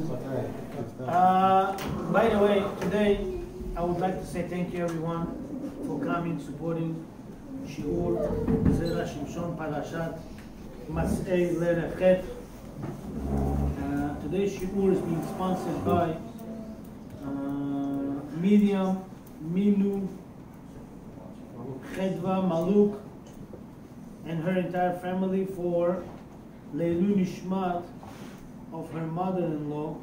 By the way, today I would like to say thank you everyone for coming, supporting Shiur Zera Shimshon Parashat Mas'ei Lerech. Today's Shiur is being sponsored by Miriam, Milu, Chedva, Maluk, and her entire family for Leilu Nishmat of her mother-in-law,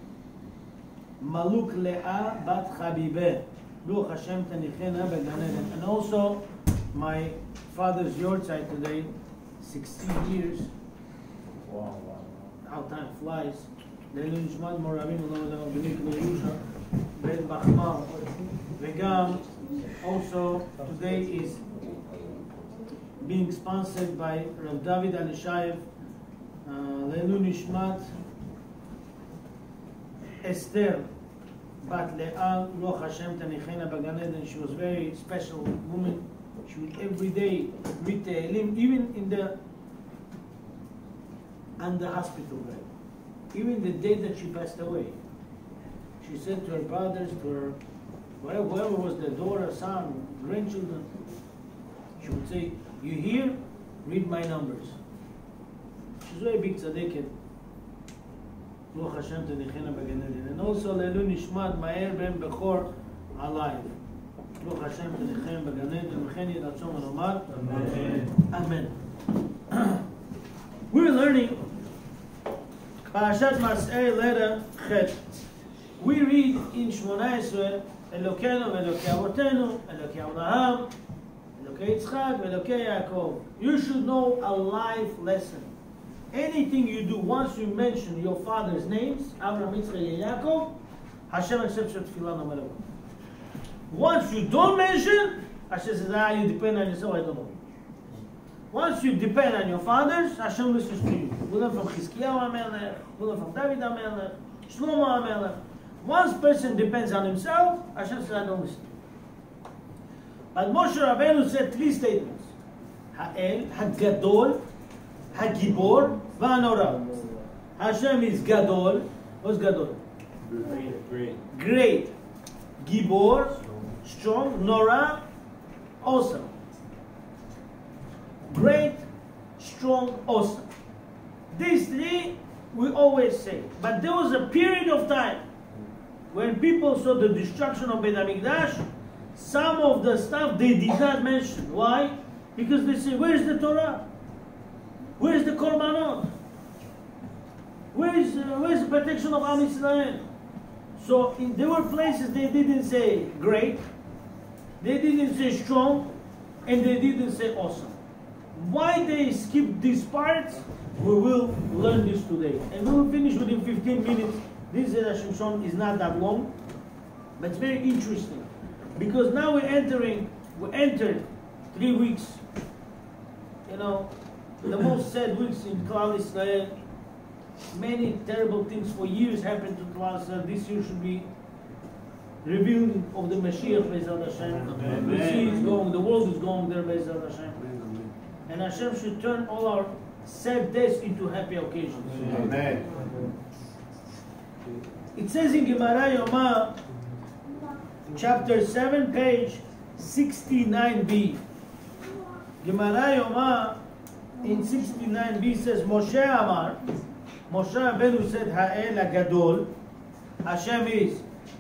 Maluk Leah Bat Chabibeh, Ruach Hashem Tanichena Began Eden. And also my father's yortzeit today, 16 years. Wow. How time flies. Leilu Nishmat Moravim Ulam Benik Leirusha Ben Bachmal. Vegam also today is being sponsored by Rav David Alishayev, Leilu Nishmat Esther Bat Le'al Ruach Hashem Tanichena Began Eden. She was a very special woman. She would every day read Tehillim, even on the hospital bed. Even the day that she passed away. She said to her brothers, to her whoever was their daughter, son, grandchildren, she would say, "You hear? Read my numbers." She's very big tzaddiket. Ruach Hashem Tanichena Began Eden. And also Leilu Nishmat Ma'er Ben Bechor alive. Ruach Hashem Tanichena Began Eden. V'chen Yiratzon V'nomar. Amen. We're learning Parashat Mas'ei Lerech Chet. We read in Shmona Esrei, Elokeinu v'Elokei Avotenu, Elokei Avraham, Elokei Yitzchak, v'Elokei Yaakov. You should know a life lesson. Anything you do, once you mention your father's names, Avraham, Yitzchak, and Yaakov, Hashem accepts your tefillah no matter what. Once you don't mention, Hashem says, you depend on yourself, I don't know. Once you depend on your fathers, Hashem listens to you. We learn from Chizkiyahu HaMelech, we learn from David HaMelech, Shlomo HaMelech. Once person depends on himself, Hashem says, I don't listen. But Moshe Rabbeinu said three statements. Ha'el, Ha'gadol, Ha'gibor, Va'anora. Hashem is Gadol. What's Gadol? Great. Gibor, strong. Nora, awesome. Great, strong, awesome. These three we always say. But there was a period of time when people saw the destruction of Beit HaMikdash, some of the stuff they did not mention. Why? Because they say, where's the Torah? Where's the Korbanot? Where's the protection of Am Yisrael? So there were places they didn't say great, they didn't say strong, and they didn't say awesome. Why they skipped these parts? We will learn this today. And we will finish within 15 minutes. This Zera Shimshon is not that long, but it's very interesting. Because now we entered 3 weeks. You know, the most sad weeks in Klal Yisrael. Many terrible things for years happened to Klal Yisrael. This year should be revealing of the Mashiach, Be'ezrat Hashem. The sea is going, the world is going there, Be'ezrat Hashem. And Hashem should turn all our sad days into happy occasions. Amen. It says in Gemara Yoma, chapter 7, page 69b. Gemara Yoma in 69b says, Moshe Amar, Moshe Rabbeinu said, Ha'el HaGadol, Hashem is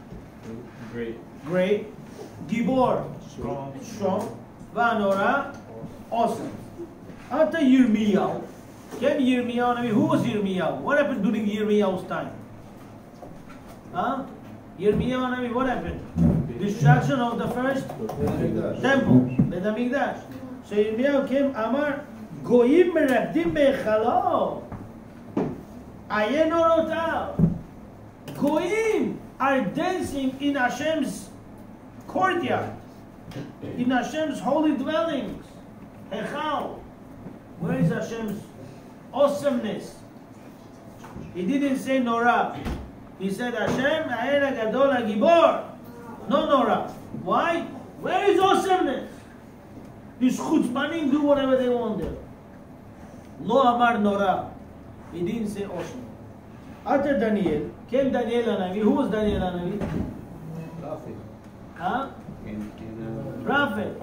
great, Gibor, strong, Va'anora, awesome. After Yirmiyahu, came Yirmiyahu. Who was Yirmiyahu? What happened during Yirmiyahu's time? Yirmiyahu, what happened? Destruction of the first temple, Beit HaMikdash. So Yirmiyahu came, Amar, Goyim merakdim be'echalo, ayen orotav. Goyim are dancing in Hashem's courtyard, in Hashem's holy dwellings. Echal. Where is Hashem's awesomeness? He didn't say Nora. He said Hashem, Ha'el HaGadol HaGibor. No Nora. Why? Where is awesomeness? These chutzpanim do whatever they want there. Lo Amar Nora. He didn't say awesome. After Daniel came Daniel Hanavi. Who was Daniel Hanavi? Prophet. Huh? In Prophet.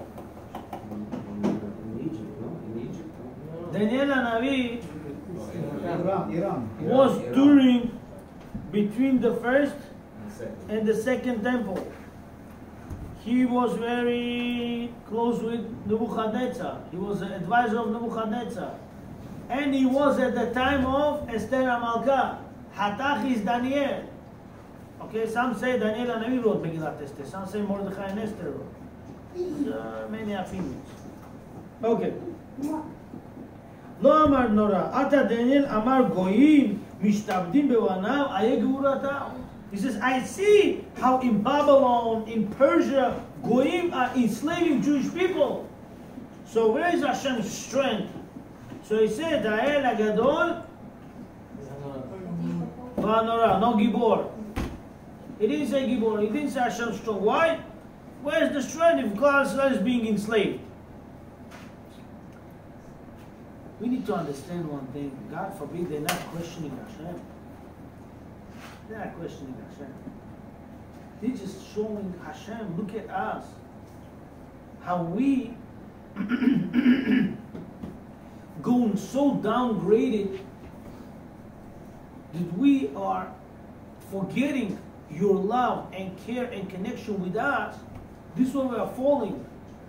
Egypt, no? In Egypt. Daniel Hanavi Iran. was Iran. during between the first Second. and the second temple. He was very close with Nebuchadnezzar. He was an advisor of Nebuchadnezzar. And he was at the time of Esther HaMalka. Hatach is Daniel. Okay, some say Daniel Hanavi wrote Megillat Esther. Some say Mordechai and Esther wrote. Many opinions. Okay. לא אמר נורא, אתה דניאל אמר גויים משתעבדים בבניו, איה גבורתם. He says, I see how in Babylon, in Persia, goyim are enslaving Jewish people. So where is Hashem's strength? So he said, האל הגדול והנורא, no Gibor. He didn't say Gibor, he didn't say Hashem's strong. Why? Where's the strength if God is being enslaved? We need to understand one thing. God forbid they're not questioning Hashem. They're not questioning Hashem. They're just showing Hashem, look at us. How we going so downgraded that we are forgetting your love and care and connection with us. This is where we are falling.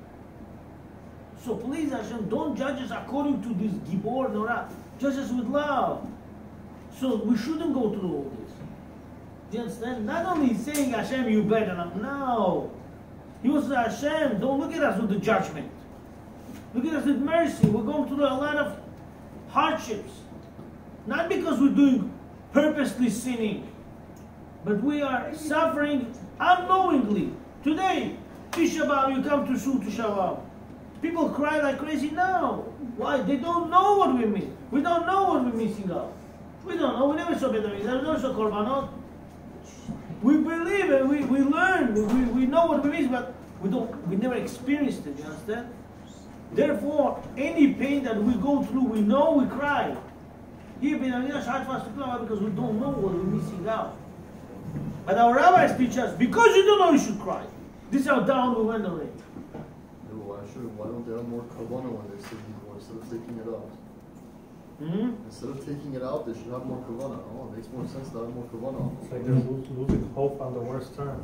So please, Hashem, don't judge us according to this Gibor Norah. Judge us with love. So we shouldn't go through all this. Do you understand? Not only saying, Hashem, you better not. No. He was Hashem, don't look at us with the judgment. Look at us with mercy. We're going through a lot of hardships. Not because we're doing purposely sinning, but we are suffering unknowingly. Today, Tisha B'Av, you come to Shul Tisha B'Av. People cry like crazy now. Why? They don't know what we miss. We don't know what we're missing out. We don't know. We never saw Beit HaMikdash. We never saw Korbanot. We believe it. We learn. We know what we miss, but we never experienced it. You understand? Therefore, any pain that we go through, we know we cry. Here, Beit HaMikdash hard for us to cry because we don't know what we're missing out. But our rabbis teach us, because you don't know, you should cry. This is how down we went already. Why don't they have more kavanah when they're sitting more instead of taking it out? Instead of taking it out, they should have more kavanah. Oh, it makes more sense to have more kavanah. It's like they're losing hope on the worst time.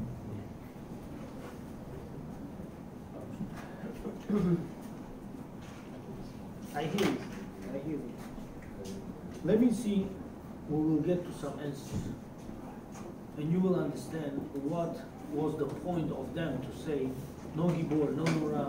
I hear you. Let me see, we will get to some answers. And you will understand what was the point of them to say, no Gibor, no Norah.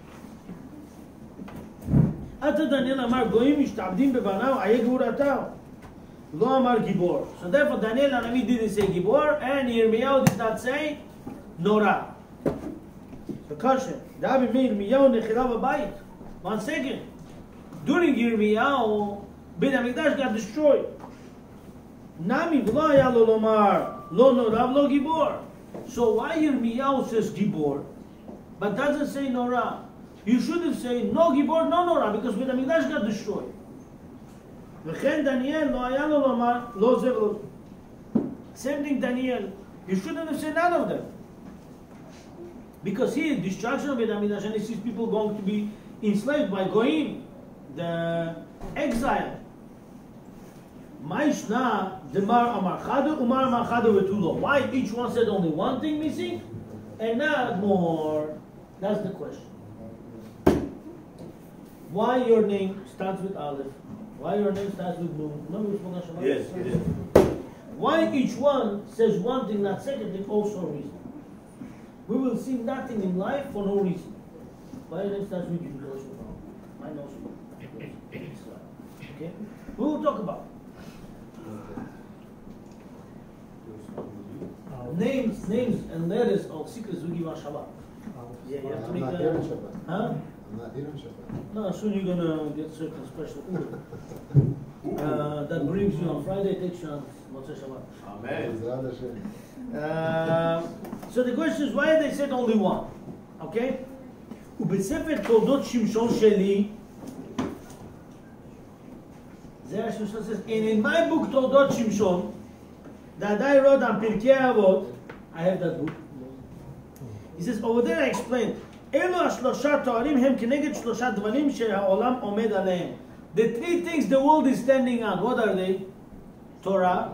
אתה דניאל אמר גויים משתעבדים בבניו, איה גבורתם. לא אמר גיבור. So therefore Daniel Hanavi didn't say Gibor, and Yirmiyahu did not say Norah. So question, דאבי מירמיהו נחרב הבית. 1 second. During Yirmiyahu, Beit HaMikdash got destroyed. נמי ולא היה לו לומר לא נורא ולא גיבור. So why Yirmiyahu says Gibor, but doesn't say Norah? You shouldn't say no Gibor, no Norah, because Beit HaMikdash got destroyed. וכן דניאל לא היה לו לומר לא זה ולא. Same thing Daniel. You shouldn't have said none of them. Because here, destruction of Beit HaMikdash, and he sees people going to be enslaved by Goyim, the exile. Ma'ishna demar amar chada, umar amar chada vetulo. Why each one said only one thing missing, and not more? That's the question. Why your name starts with Aleph? Why your name starts with Nun? Remember we spoke on Shabbat? Yes, it is. Why each one says one thing, not second thing, also a reason. We will see nothing in life for no reason. Why your name starts with you? Mine also. Okay? We will talk about names and letters of secrets we give on Shabbat. Yeah, you have to I'm make not a... here on Shabbat. Huh? I'm not here on Shabbat. No, soon you're gonna get certain special order. That brings you on Friday, takes you on Motzei Shabbat. Amen. Bezrat Hashem. So the question is, why they said only one? Okay? ובספר תולדות שמשון שלי, There Shushan says, and in my book Toldot Shimshon, that I wrote on Pirkei Avot, I have that book. He says, over there I explained, אלו השלושה תוארים הם כנגד שלושה דברים שהעולם עומד עליהם. The three things the world is standing on, what are they? Torah,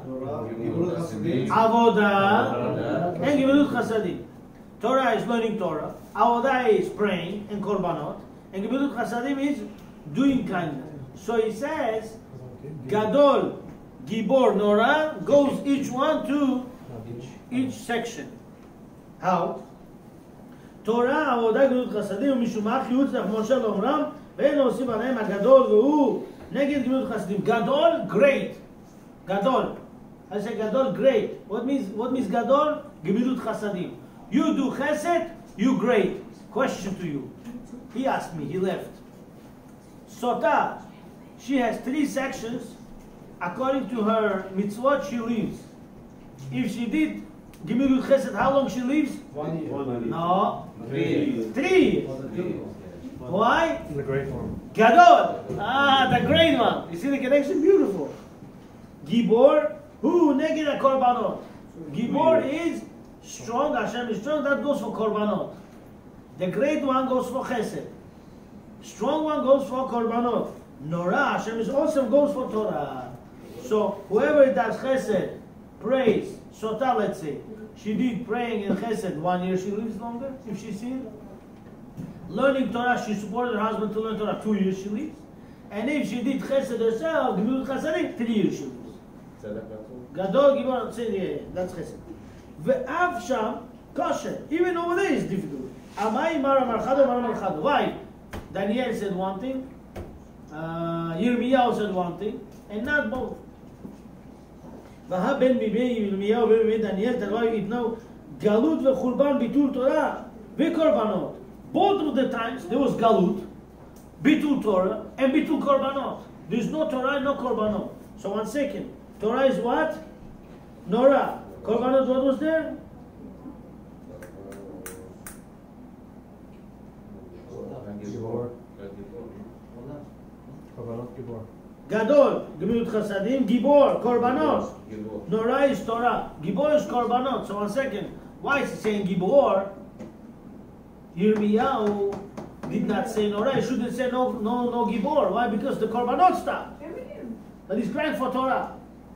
Avodah, and Gemilut Chasadim. Torah is learning Torah, Avodah is praying and Korbanot, and Gemilut Chasadim is doing kindness. So he says, Gadol, Gibor, Nora goes each one to each section. How? תורה, עבודה, גמילות חסדים, ומשום מה חיות משה לאומרם, ואין להוסיף עליהם הגדול, והוא נגד גמילות חסדים. גדול, great. גדול. I say גדול, great. What means גדול? גמילות חסדים. You do chesed, you great. Question to you. He asked me, he left. Sota, she has 3 sections. According to her mitzvot, she leaves. If she did Gemilut Chesed, how long she leaves? 1 year. No. 3. 3. Why? The great one. Gadol. The great one. You see the connection? Beautiful. Gibor, who neged a korbanot. Gibor is strong. Hashem is strong. That goes for korbanot. The great one goes for chesed. Strong one goes for korbanot. Nora, Hashem is awesome, goes for Torah. So whoever does chesed, prays, Sota, let's say, she did praying in chesed 1 year, she lives longer if she's single. Learning Torah, she supported her husband to learn Torah 2 years, she lives. And if she did chesed herself, Gemilut Chasadim, 3 years she lives. Gadol, Gibor, that's chesed. Ve'av sham, kosher. Even over there is difficult. Amai mara marchado, mara marchado. Why? Daniel said one thing, Yirmiyahu said one thing, and not both. והבן בימי ירמיהו ובן בימי דניאל תלוי יתנו גלות וחורבן ביטול תורה וקורבנות. Both of the times there was galut, bitul Torah, and bitul korbanot. There is no Torah, no korbanot. So 1 second. Torah is what? Nora. Korbanot, what was there? Korbanot Gibor. Gadol, Gemilut Chasadim, Gibor, Korbanot. Nora is Torah. Gibor is Korbanot. So 1 second. Why is he saying Gibor? Yirmiyahu did not say Nora. He shouldn't say no Gibor. Why? Because the Korbanot stopped. But he's crying for Torah.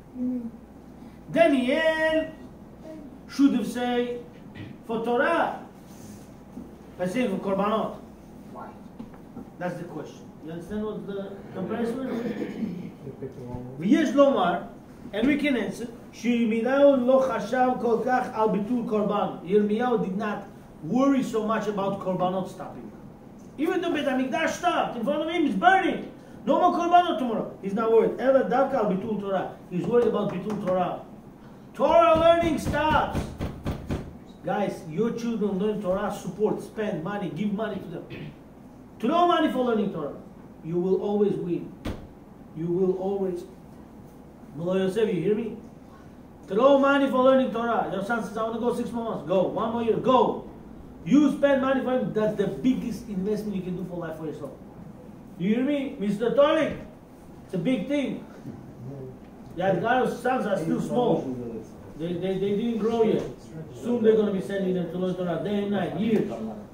Daniel should have said for Torah. By saying for Korbanot. Why? That's the question. You understand what the comparison is? ויש לומר, and we can answer, שירמיהו לא חשב כל כך על ביטול קורבן. Yirmiyahu did not worry so much about korbanot stopping. Even though Beit HaMikdash stopped, in front of him it's burning. No more korbanot tomorrow. He's not worried. Ela davka al bitul Torah. He's worried about bitul Torah. Torah learning stops. Guys, your children learn Torah, support, spend money, give money to them. Throw money for learning Torah. You will always win. You will always. Molo Yosef, you hear me? Throw money for learning Torah. Your son says, I want to go 6 more months. Go. 1 more year. Go. You spend money for him. That's the biggest investment you can do for life for yourself. You hear me? Mr. Tolik? It's a big thing. Yadgar's sons are still small. They didn't grow yet. Soon they're going to be sending them to learn Torah day and night, years.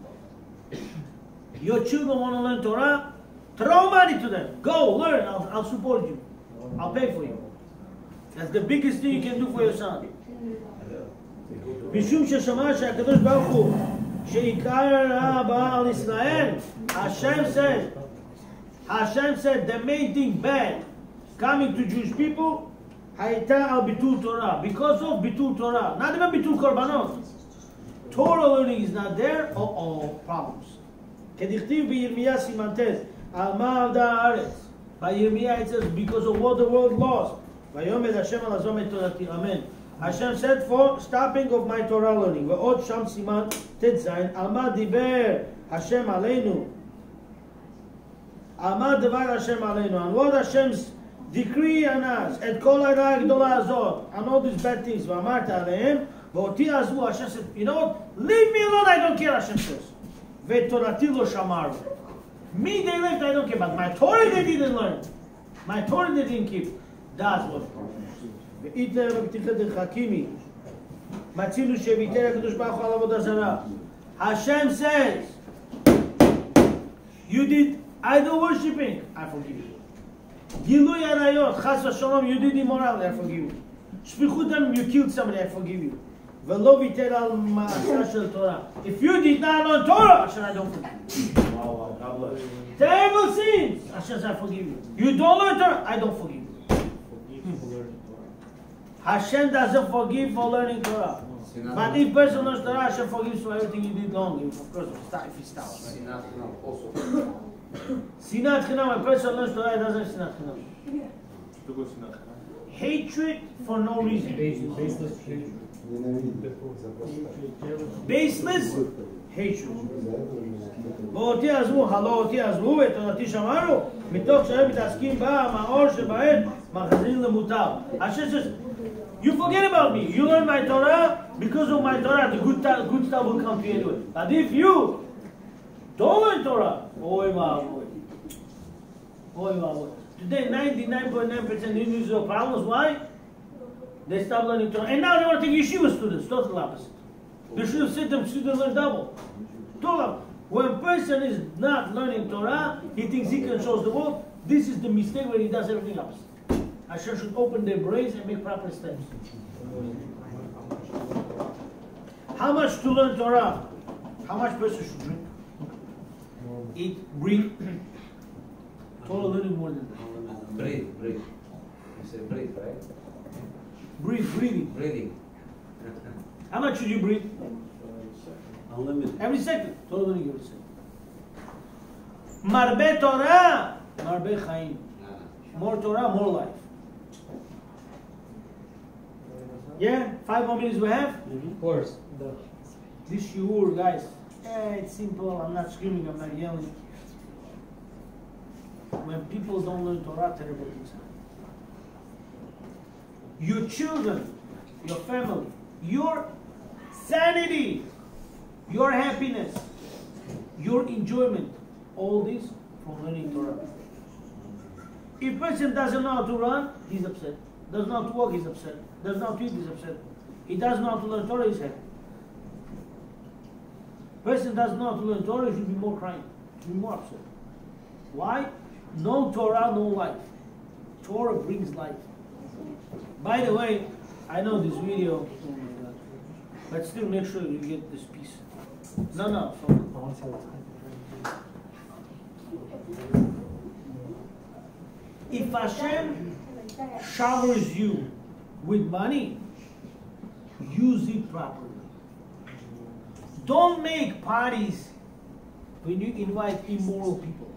Your children want to learn Torah? Throw money to them. Go, learn. I'll support you. I'll pay for you. That's the biggest thing you can do for your son. משום ששמע שהקדוש ברוך הוא שעיקר הבא על ישראל, Hashem said the main thing bad coming to Jewish people הייתה על ביטול תורה. Because of ביטול תורה. Not even ביטול קורבנות. Torah learning is not there. Problems. כדכתיב בירמיה סימן ט' על מה עבדה הארץ. By Yirmiyah it says because of what the world lost. ויאמר השם על הזום את תורתי. Amen. Hashem said for stopping of my Torah learning. ועוד שם סימן ט' על מה דיבר השם עלינו. על מה דבר השם עלינו. On what Hashem's decree on us. את כל הרעה הגדולה הזאת. On all these bad things. ואמרת עליהם. ואותי עזבו. Hashem said, you know what? Leave me alone, I don't care, Hashem says. ותורתי לא שמרו. Me, they left, I don't care, but my Torah they didn't learn. My Torah they didn't keep. That's what ואיתר בפתיחת דרחקימי מצינו שוויתר הקדוש ברוך הוא על עבודה זרה. Hashem says, you did idol worshipping, I forgive you. גילוי עריות, חס ושלום, you did immoral, I forgive you. שפיכות דם, you killed somebody, I forgive you. ולא ויתר על מעשה של תורה. If you did not learn Torah, Hashem, I don't forgive you. Wow, God bless. Terrible sins, Hashem, I forgive you. You don't learn Torah, I don't forgive you. Hashem doesn't forgive for learning Torah. But if person learns Torah, Hashem forgives for everything you did wrong. Of course, if he stops. Sinat Chinam, a person learns Torah, he doesn't have Sinat Chinam. Hatred for no reason. Baseless hatred. ואותי עזבו, הלא אותי עזבו, ותורתי שמענו, מתוך שהם מתעסקים בה, מאור שבהם, מחזירים למותר. Hashem says, you forget about me. You learn my Torah. Because of my Torah, the good stuff will come to you anyway. But if you don't learn Torah, oy vavoy. Today, 99.9% Hindus have problems. Why? They stop learning Torah. And now they want to take yeshiva students. Total opposite. They should have said them students learn double. Total. When a person is not learning Torah, he thinks he controls the world. This is the mistake where he does everything opposite. Hashem should open their brains and make proper steps. How much to learn Torah? How much person should drink? Eat, breathe. Torah learning more than that. Breathe. You say breathe, right? Breathing. Breathing. How much should you breathe? Unlimited. Every second. Torah learning every second. Marbe Torah, marbe chaim. More Torah, more life. Yeah? 5 more minutes we have? Of course. This shiur, guys. It's simple. I'm not screaming, I'm not yelling. When people don't learn Torah, terrible things happen. Your children, your family, your sanity, your happiness, your enjoyment, all this from learning Torah. If a person doesn't know how to run, he's upset. Doesn't know how to walk, he's upset. Doesn't know how to eat, he's upset. He doesn't know how to learn Torah, he's happy. Person doesn't know how to learn Torah, he should be more crying, should be more upset. Why? No Torah, no life. Torah brings life. By the way, I know this video, oh my God, but still make sure you get this piece. No. If Hashem showers you with money, use it properly. Don't make parties when you invite immoral people,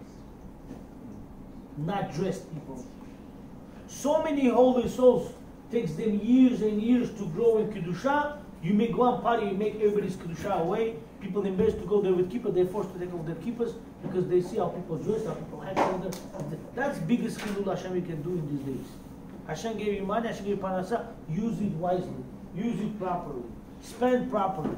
not dressed people. So many holy souls, takes them years and years to grow in Kedusha. You make one party, you make everybody's Kedusha away. People embarrassed to go there with kippah, they're forced to take off their kippahs because they see how people dress, how people act. That's the biggest chilul Hashem you can do in these days. Hashem gave you money, Hashem gave you parnasah. Use it wisely. Use it properly. Spend properly.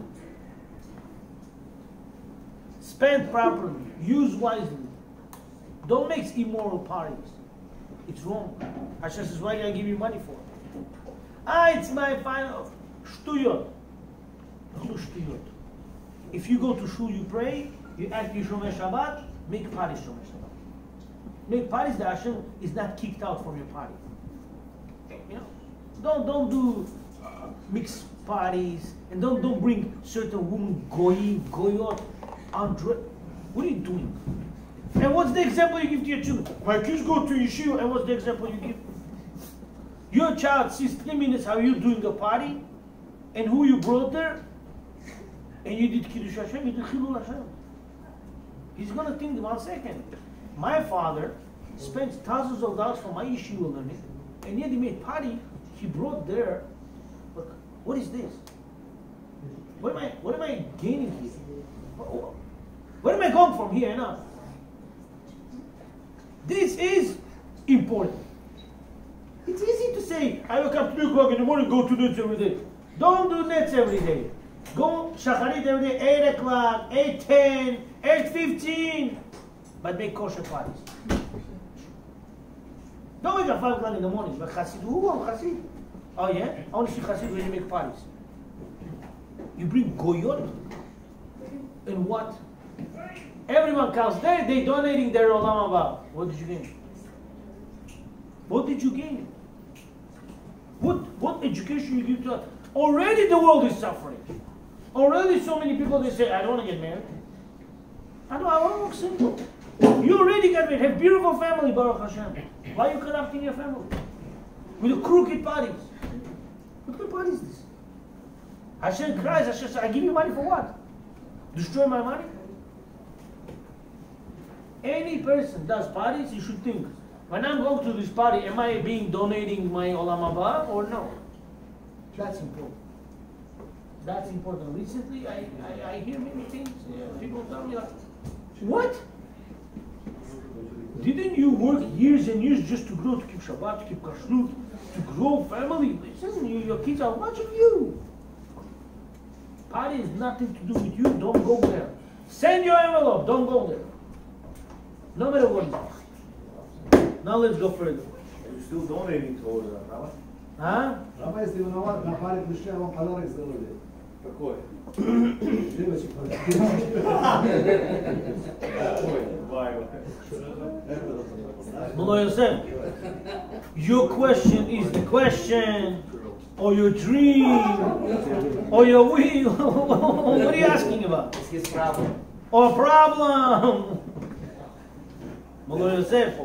Spend properly. Use wisely. Don't make immoral parties. It's wrong. Hashem says, why did I give you money for? It's my final shtuyot. Shtuyot. If you go to shul, you pray, you act Shomer Shabbat, make parties Shomer Shabbat. Make parties that Hashem is not kicked out from your party. You know, don't do mixed parties, and don't bring certain women goyot, andre. What are you doing? And what's the example you give to your children? My kids go to yeshiva, and what's the example you give? Your child sees 3 minutes how you doing a party, and who you brought there, and you did Kiddush Hashem, you did Chilul Hashem. He's going to think 1 second. My father spent thousands of dollars for my yeshiva learning, and yet he made party, he brought there, look, what is this? What am I gaining here? Where am I going from here now? This is important. It's easy to say, I wake up 3 o'clock in the morning, go to nets every day. Don't do nets every day. Go shacharit every day, 8 o'clock, 8:10, 8:15, but make kosher parties. Don't wake up 5 o'clock in the morning. But Chassid, who I'm Chassid? Oh yeah? I want to see Chassid when you make parties. You bring goyot? And what? Everyone comes there, they donating their olam haba. What did you gain? What did you gain? What education you give to us? Already the world is suffering. Already so many people, they say, I don't want to get married. I want to work simple. You already got married, have beautiful family, Baruch Hashem. Why are you corrupting your family? With the crooked parties. What kind of party is this? Hashem cries, Hashem says, I give you money for what? Destroy my money? Any person does parties, you should think, when I'm going to this party, am I donating my olam haba or no? That's important. That's important. Recently, I hear many things. People tell me like, what? Didn't you work years and years just to grow, to keep Shabbat, to keep Kashrut, to grow family? Listen, your kids are watching you. Party is nothing to do with you. Don't go there. Send your envelope. Don't go there. No matter what it is. Now let's go further. You're still donating towards that, Rabbi? Huh? Rabbi, you know what? Na party Mishra won't color is the way. Какой? Mullah Yosef, your question is the question, or your dream, or your will. What are you asking about? It's his problem. Or problem? Mullah Yosef,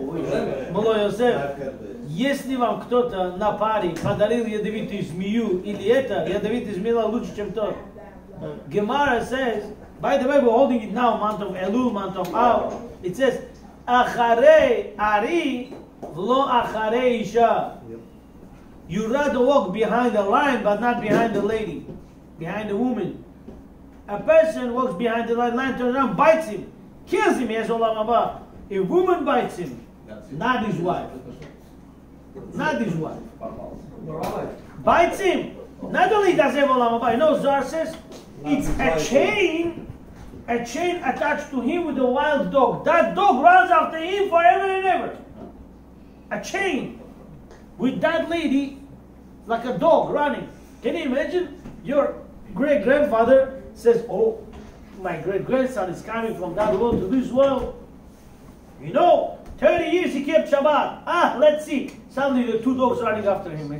если вам кто-то на паре подарил ядовитую змею или это, ядовитая змея лучше, чем то. Gemara says, by the way, we're holding it now, month of Elul, month of Av. It says, Acharei Ari v'lo acharei Isha. You rather walk behind the lion, but not behind the lady, behind the woman. A person walks behind the lion turns around, bites him, kills him, he has olam haba. A woman bites him, not his wife. Not his wife. Bites him. Not only does he have olam haba, you know, Zohar says, it's a chain attached to him with a wild dog. That dog runs after him forever and ever. A chain with that lady like a dog running. Can you imagine? Your great-grandfather says, oh, my great-grandson is coming from that world to this world. You know, 30 years he kept Shabbat. Let's see. Suddenly the two dogs running after him.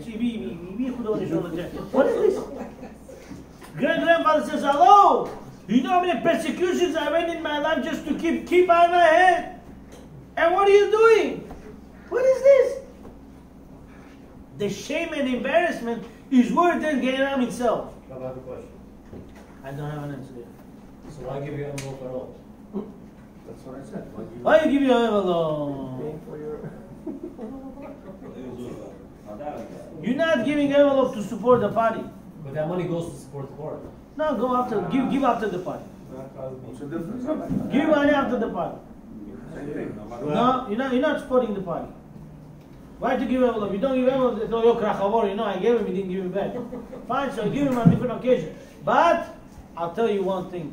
What is this? Great-grandfather says, hello, you know how many persecutions I went in my life just to keep on my head? And what are you doing? What is this? The shame and embarrassment is worse than Gehenna itself. I have a question. I don't have an answer there. So why give you envelope at all? That's what I said. Why you give your envelope? You're not giving envelope to support the party. But that money goes to support the party. No, go after, give after the party. What's the difference? Give money after the party. Same thing. No, you're not supporting the party. Why to give envelope? You don't give envelope, they throw your krachavor, you know, I gave him, he didn't give me back. Fine, so give him on different occasion. But, I'll tell you one thing.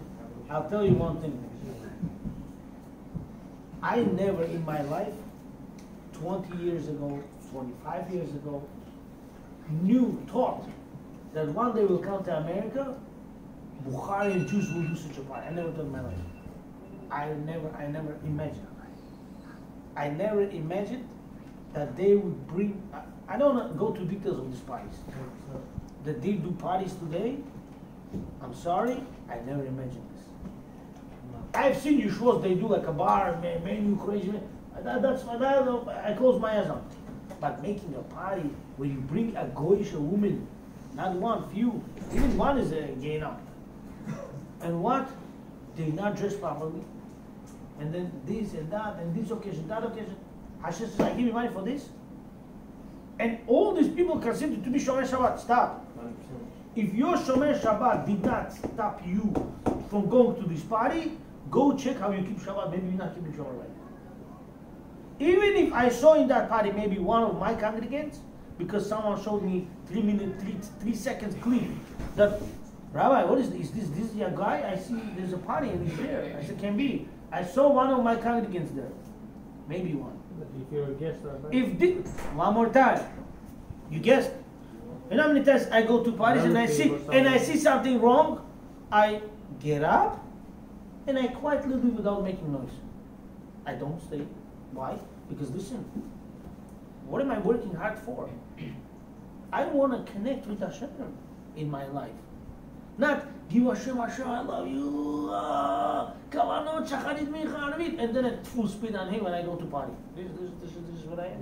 I never in my life, 20 years ago, 25 years ago, thought that one day we'll come to America, Bukhari and Jews will do such a party. I never thought in my life. I never imagined. I never imagined that they would bring, I don't want to go to details of these parties. That they do parties today, I'm sorry, I never imagined this. I've seen Yeshuas, they do like a bar, menu, crazy, that's I close my eyes on. But making a party where you bring a goyish, a woman, not one, few, even one is a gay now. And what? They not dress properly. And then this and that, and this occasion, that occasion. Hashem says, I give you money for this. And all these people consider to be Shomer Shabbat. Stop. 100%. If your Shomer Shabbat did not stop you from going to this party, go check how you keep Shabbat. Maybe you're not keeping Shabbat right. Even if I saw in that party maybe one of my congregants, because someone showed me 3 seconds clip, that, Rabbi, what is this? Is this your guy? I see there's a party and he's there. I said, can be. I saw one of my congregants there. Maybe one. If you're a guest, one more time, you guessed. You know how many times I go to parties and I see something wrong, I get up and I quietly leave without making noise. I don't stay. Why? Because listen, what am I working hard for? I want to connect with Hashem in my life. Not give Hashem, I love you, kavanot, shacharit, mincha, arvit, and then at full speed on him when I go to party. This is what I am.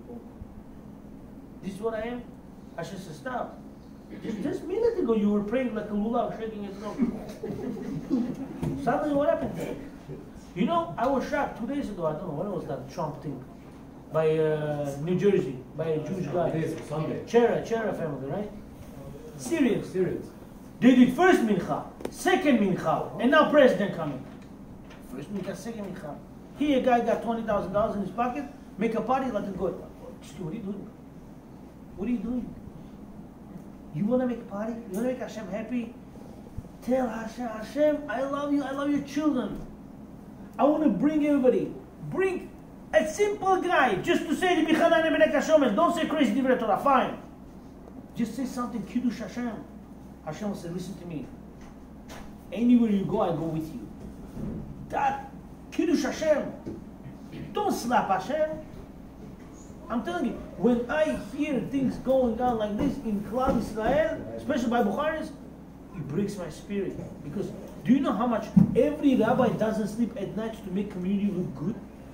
This is what I am. Hashem says, stop. Just a minute ago you were praying like a lulav, shaking his nose. Suddenly what happened? You know, I was shocked 2 days ago, I don't know, when was that Trump thing? By New Jersey, by a Jewish guy. It is, Sunday. Chera family, right? Serious. They did first mincha, second mincha, and now president coming. First mincha, second mincha. Here a guy got $20,000 in his pocket, make a party, let it go. What are you doing? What are you doing? You want to make a party? You want to make Hashem happy? Tell Hashem, I love you, I love your children. I want to bring everybody. Bring a simple guy, just to say the Bichanan Ebenek Hashem. Don't say crazy Divrei Torah, fine. Just say something, Kiddush Hashem. Hashem will say, listen to me. Anywhere you go, I go with you. That Kiddush Hashem. Don't slap Hashem. I'm telling you, when I hear things going on like this in Klal Israel, especially by Bukharis, it breaks my spirit. Because do you know how much every rabbi doesn't sleep at night to make community look good?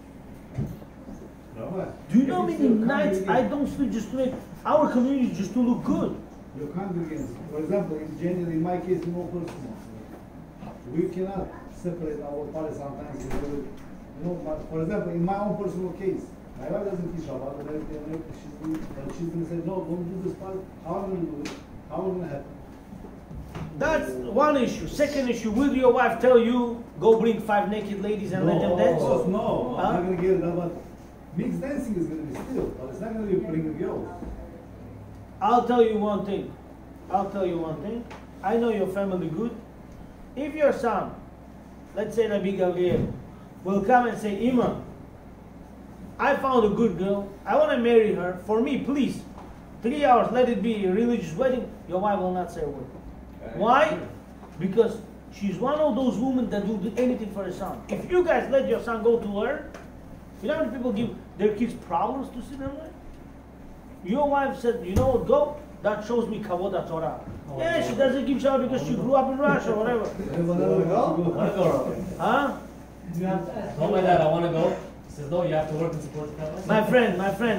No. Do you know how many nights I don't sleep just to make our community just to look good? Your congregants, for example, in January, in my case, no person. We cannot separate our parties sometimes. But for example, in my own personal case, my wife doesn't teach Shabbat, and she's going to say, no, don't do this part. How am I going to do it? How am I going to happen? That's one issue. Second issue, will your wife tell you, go bring 5 naked ladies and let them dance? No, Huh? I'm not going to get it. But mixed dancing is going to be still, but it's not going to be bringing girls. I'll tell you one thing. I know your family good. If your son, let's say Rabbi Gabriel, will come and say, Ima, I found a good girl. I want to marry her. For me, please. 3 hours, let it be a religious wedding. Your wife will not say a word. Why? Because she's one of those women that will do anything for her son. If you guys let your son go to learn, you know how many people give their kids problems to sit and learn? Your wife said, you know what, go. That shows me kavod Torah. Yeah, she doesn't give Shabbat because she grew up in Russia or whatever. I want to go. Huh? Tell my dad I want to go. He says, no, you have to work and support the family. My friend.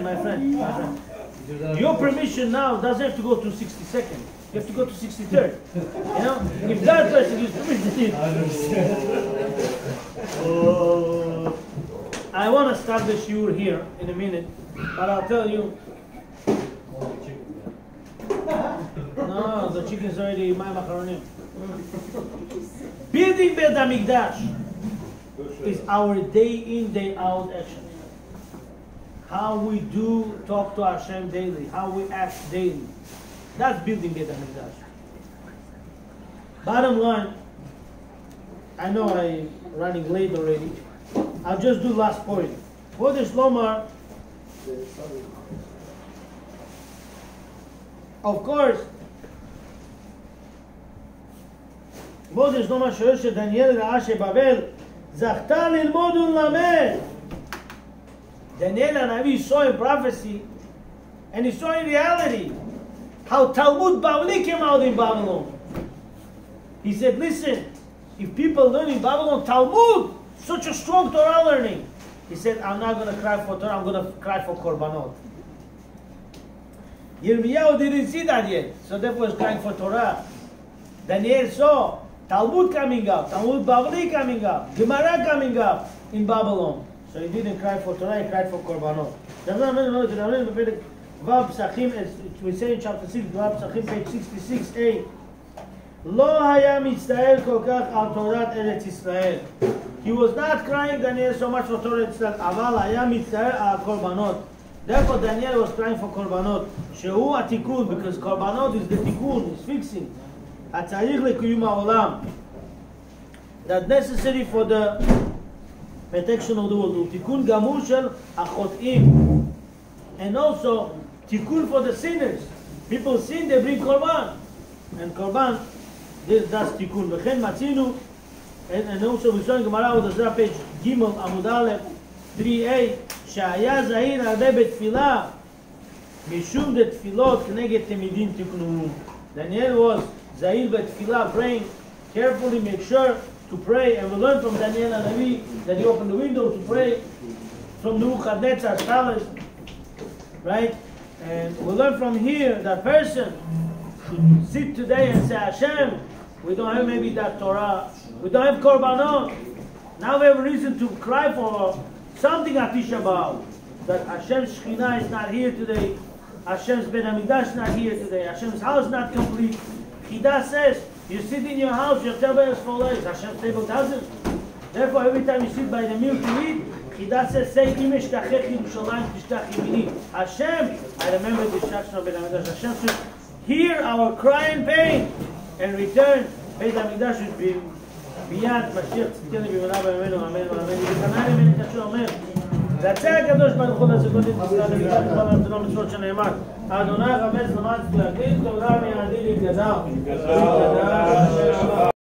Your permission now doesn't have to go to 62nd. You have to go to 63rd. You know? If that person gives permission. I want to start the shiur here in a minute, but I'll tell you. No, the chicken's already my macaronim. Building Beit HaMikdash is our day in, day out action. How we do talk to Hashem daily, how we act daily. That's building Beit HaMikdash. Bottom line, I know I'm running late already. I'll just do last point. Chodesh Lomar, of course, Chodesh Lomar שואל שדניאל ראה שבבל זכתה ללמוד וללמד. Daniel Hanavi saw in prophecy, and he saw in reality how Talmud Bavli came out in Babylon. He said, listen, if people learn in Babylon Talmud, such a strong Torah learning, he said, I'm not going to cry for Torah, I'm going to cry for Korbanot. Yirmiyahu didn't see that yet, so therefore he's crying for Torah. Daniel saw Talmud coming up, Talmud Bavli coming up, Gemara coming up in Babylon. So he didn't cry for Torah, he cried for Korbanot. We say in chapter 6, Vav Psachim, page 66a. לא היה מצטער כל כך על תורת ארץ ישראל. He was not crying, Daniel, so much for Torah ישראל, אבל היה מצטער על קורבנות. Therefore Daniel was crying for קורבנות, שהוא התיקון, because קורבנות is the תיקון, is fixing. הצריך לקיום העולם. That necessary for the protection of the world. ותיקון גמור של החוטאים. And also, tikkun for the sinners. People sin, they bring korban. And korban, that's tikkun. וכן מצינו, and also we saw in Gemara with the page Gimel, Amud Aleph, 3a, שהיה זהיר הרבה בתפילה, משום דתפילות כנגד תמידים תיקנו. Daniel was זהיר בתפילה, praying carefully, make sure to pray, and we learn from Daniel Hanavi that he opened the window to pray from Nebuchadnezzar's palace, right? And we learn from here that person should sit today and say, Hashem, we don't have maybe that Torah, we don't have Korbanot. Now we have a reason to cry for something at Tisha B'Av, that Hashem's Shekhinah is not here today, Hashem's Ben Hamidash is not here today, Hashem's house is not complete. Chidah says, you sit in your house, your table has 4 legs, Hashem's table doesn't. Therefore, every time you sit by the meal to eat, Chidah says, say, Im eshkachech Yerushalayim tishtach yemini. Hashem, I remember the instruction of Ben Hamidash, Hashem should hear our cry and pain and return. Ben Hamidash should be beyond Mashiach tzidkenu b'mena b'yamenu, amen, amen. וחנן אמן קשור אומר, רצה הקדוש ברוך הוא לזכות את ישראל למידת כל המתנות מצוות שנאמר, אדוני רמז למד להגיד תורה מידי להתגזר.